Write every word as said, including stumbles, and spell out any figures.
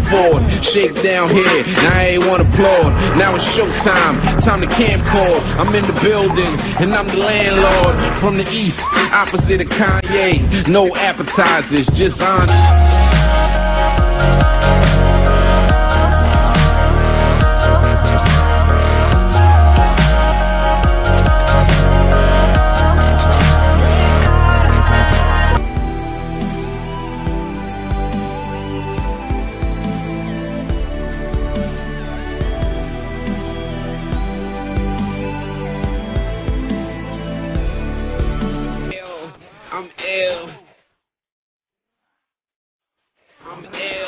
board, shake down here, now everyone applaud. Now it's showtime, time to camcord. I'm in the building, and I'm the landlord. From the east, opposite of Kanye. No appetizers, just on. I'm ill. I'm ill.